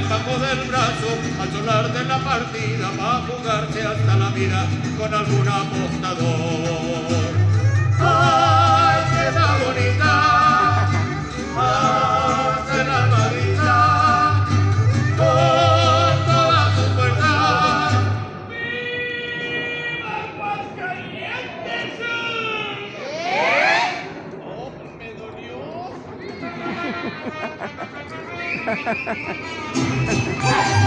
bajo del brazo al sonar de la partida va a jugarse hasta la vida con algún apostador. ¡Ay, qué da bonita! ¡Hace la almadita con toda su fuerza! ¡Viva Aguascalientes! ¡Oh, me dolió!